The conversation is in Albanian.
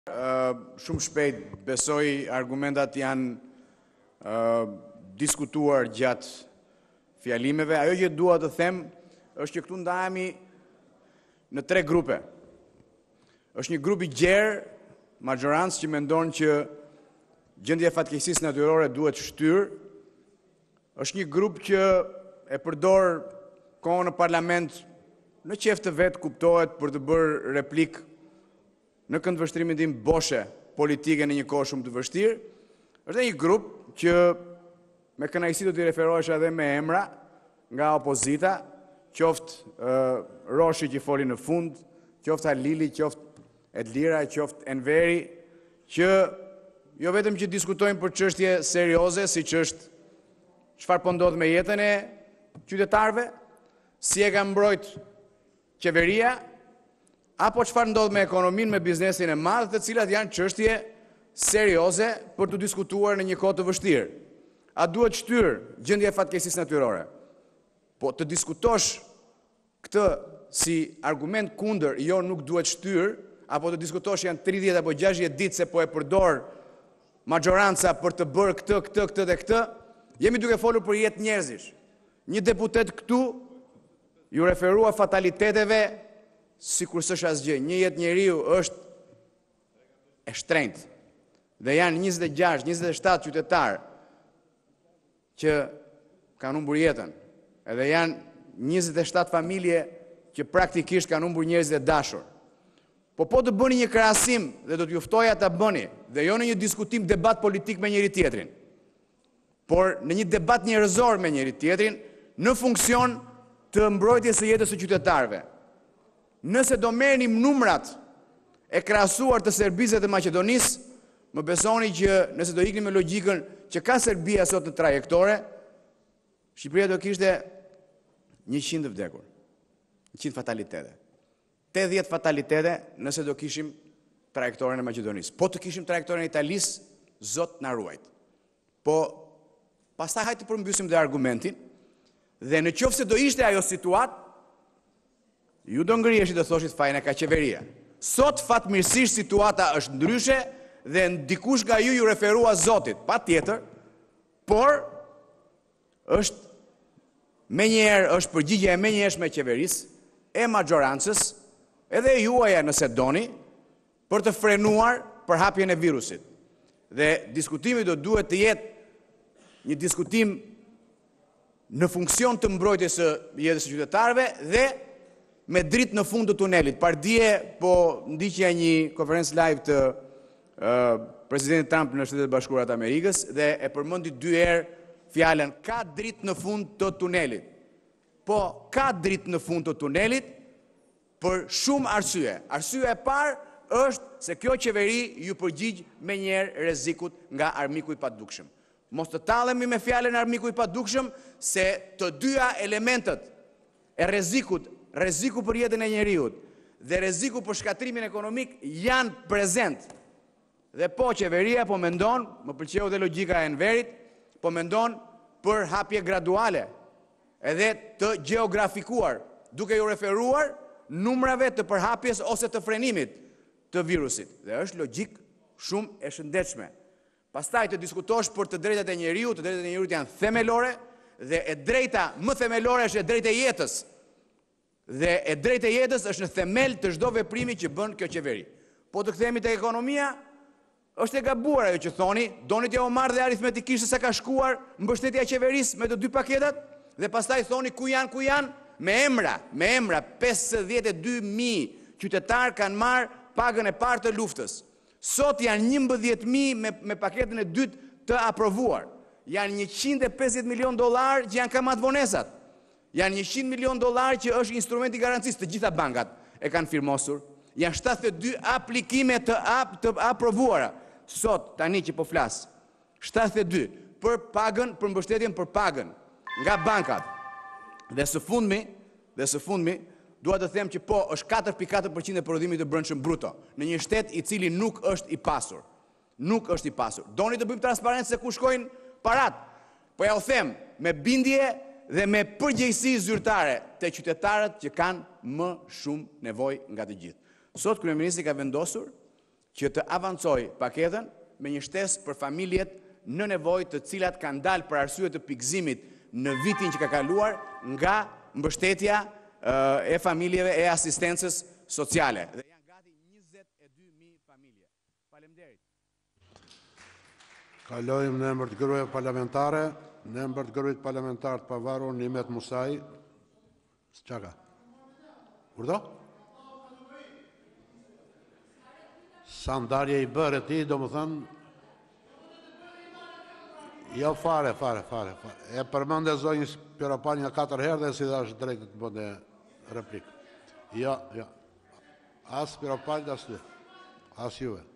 Shumë shpejt, besoj argumentat janë diskutuar gjatë fjalimeve. Ajo që dua të them është që këtu ndahemi në 3 grupe. Është një grup i gjerë, majorancë që mendon që gjendja e fatkeqësisë natyrore duhet shtyrë. Është një grup që e përdor kohën në parlament në qeftë të vet, kuptohet, për të bërë replikë në këndvështrimin tim boshe politike në një kohë shumë të vështirë. Është një grup që me kënaqësi do t'i referohesh edhe me emra nga opozita, qoftë Roshi që foli në fund, qoftë Halili, qoftë Edlira, qoftë Enveri, që jo vetëm që diskutojnë për çështje serioze, siç është çfarë po ndodh me jetën e qytetarëve, si e ka mbrojt qeveria, apo çfarë ndodh me ekonominë, me biznesin e madh, të cilat janë çështje serioze për të diskutuar në një kohë të vështirë. A duhet shtyrë gjendja e fatkeqësisë natyrore? Po të diskutosh këtë si argument kundër, jo nuk duhet shtyrë, apo të diskutosh janë 30 apo 60 ditë se po e përdor majoranca për të bërë këtë dhe këtë, jemi duke folur për jetë njerëzish. Një deputet këtu ju referua fataliteteve si kur s'është asgjë. Një jetë njeriu është e shtrenjtë. Dhe janë 26, 27 qytetarë që kanë humbur jetën. Edhe janë 27 familje që praktikisht kanë humbur njerëz të dashur. Po të bëni një krahasim dhe do t'ju ftoja ta bëni, dhe jo në një diskutim debat politik me njëri tjetrin, por në një debat njerëzor me njëri tjetrin, në funksion të mbrojtjes së jetës së qytetarëve. Nëse do merrnim numrat e krahasuar të Serbisë dhe Maqedonisë, më besoni që nëse do iknim me logjikën që ka Serbia sot në trajektore, Shqipëria do kishte 100 vdekur, 100 fatalitete. 80 fatalitete nëse do kishim trajektoren e Maqedonisë. Po të kishim trajektoren e Italisë, Zot na ruajt. Po pastaj hajde të përmbysim dhe argumentin, dhe në qoftë se do ishte ajo situatë, ju do ngriheshit dhe thoshit fajin e ka qeveria. Sot fatmirësisht situata është ndryshe dhe dikush nga ju referua Zotit, pa tjetër, por është menjëherë është përgjigje e menjëhershme e qeverisë, e majorancës, edhe juaja nëse doni, për të frenuar përhapjen e virusit. Dhe diskutimi do duhet të jetë një diskutim në funksion të mbrojtjes së jetës së qytetarëve dhe me dritë në fund të tunelit. Pardje po ndiqja një konferencë live të presidentit Trump në Shtetet e Bashkuara të Amerikës dhe e përmendi 2 herë fjalën ka dritë në fund të tunelit. Po ka dritë në fund të tunelit për shumë arsye. Arsyeja e parë është se kjo qeveri ju përgjigj menjëherë rrezikut nga armiku i padukshëm. Mos të tallemi me fjalën armiku i padukshëm, se të dyja elementet e rreziku për jetën e njeriut dhe rreziku për shkatrimin ekonomik janë prezent. Dhe po qeveria po mendon, më pëlqeu dhe logjika e Enverit, po mendon për hapje graduale, edhe të gjeografikuar, duke ju referuar numrave të përhapjes ose të frenimit të virusit. Dhe është logjik shumë e shëndetshme. Pastaj të diskutosh për të drejtat e njeriut, të drejtat e njeriut janë themelore, dhe e drejta më themelore është e drejta e jetës. Dhe e drejta e jetës është në themel të çdo veprimi që bën kjo qeveri. Po të kthehemi tek ekonomia, është e gabuar ajo që thoni, doni t'ja u marrë dhe aritmetikisht se sa ka shkuar mbështetja e qeverisë me të 2 paketat, dhe pastaj thoni ku janë, me emra, 52.000 qytetarë kanë marrë pagën e parë të luftës. Sot janë 11.000 me paketën e dytë të aprovuar. Janë $150 milion që janë kamat vonesat. Janë $100 milion që është instrumenti i garancisë, të gjitha bankat e kanë firmosur. Janë 72 aplikime të aprovuara. Sot, tani që po flas, 72 për pagën, për mbështetjen për pagën nga bankat. Dhe së fundmi, dua të them që po është 4.4% e prodhimit të brendshëm bruto në një shtet i cili nuk është i pasur. Nuk është i pasur. Doni të bëjmë transparencë se ku shkojnë parat? Po ja u them me bindje dhe me përgjegjësi zyrtare të qytetarët që kanë më shumë nevojë nga të gjithë. Sot kryeministri ka vendosur që të avancoj paketën me një shtesë për familjet në nevojë të cilat kanë dalë për arsye të pikëzimit në vitin që ka kaluar nga mbështetja e familjeve e asistencës sociale. Dhe janë gati 22.000 familje. Faleminderit. Kalojmë në emër të grupeve parlamentare. Në emër të grupit parlamentar të pavarur Nimet Musai. Çaka? Kurdo? Sa ndarje i bërë ti, do më thënë... Jo, fare. E përmënde zonjës Pjoropal nga 4 herë dhe si dhe është drejtë të bënde replikë. Jo. As Pjoropal, as ty. As juve.